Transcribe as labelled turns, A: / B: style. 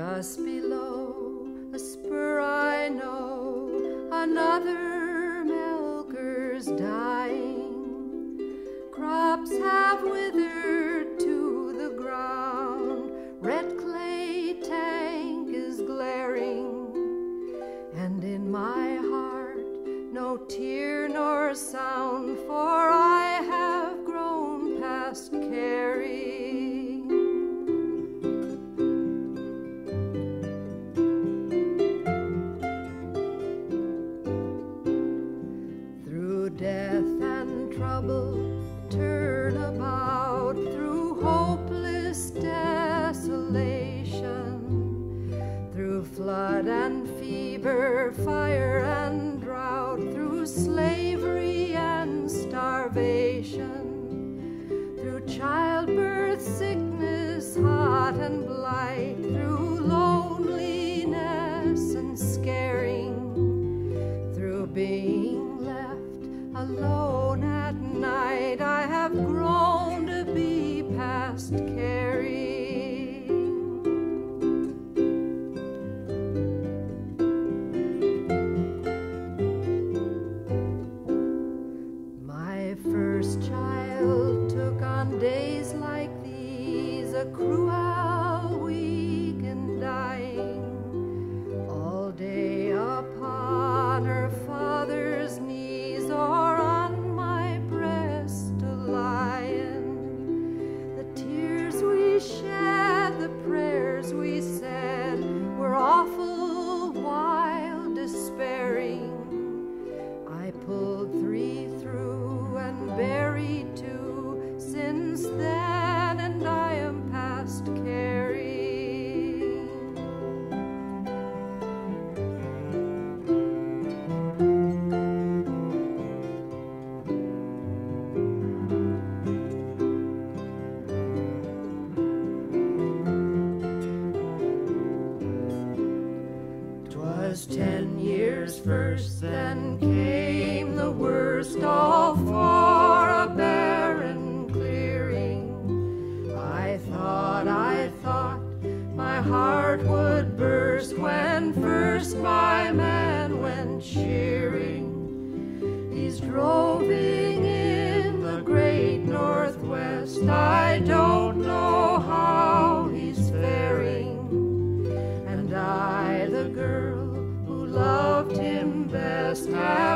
A: Just below a spur I know another milker's dying. Crops have withered to the ground, red clay tank is glaring, and in my heart no tear nor sound, for I have grown past caring. Death and trouble turn about, through hopeless desolation, through flood and fever, fire and drought, through slavery and starvation, through childbirth, sickness, hot and blight, through loneliness and scaring, through being alone at night, I have grown to be past caring. My first child took on days like these, a cruel, weak and dying, all day upon her father's knees, or on my breast a lying. The tears we shed, the prayers we said, were awful, wild, despairing. I pulled 3 through and buried 2 since then, and I am past caring. 10 years first, then came the worst, all for a barren clearing. I thought my heart would burst when first my man went shearing. He's droving in the great Northwest, I don't know how he's faring. And I, the girl loved him best,